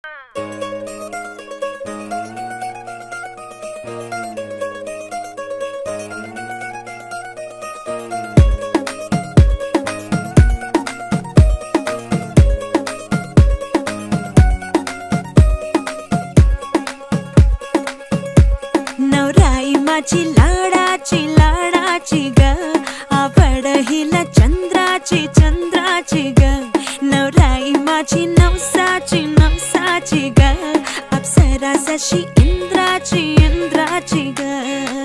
नवराई माझी लाडाची ग, आवड हिला चंद्राची ग। नवराई माझी नवसाची ग, अप्सरा जशी इंद्राची ग।